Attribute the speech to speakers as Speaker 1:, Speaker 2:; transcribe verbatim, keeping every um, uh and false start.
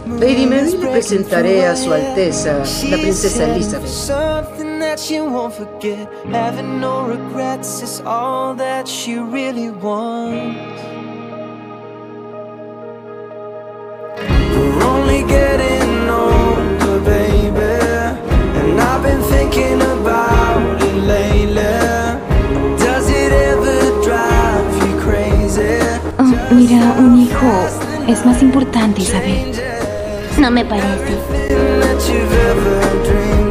Speaker 1: Lady Mary, le presentaré a su Alteza, la princesa Elizabeth.
Speaker 2: Oh, mira, un hijo es más importante, Isabel.
Speaker 3: No me parece.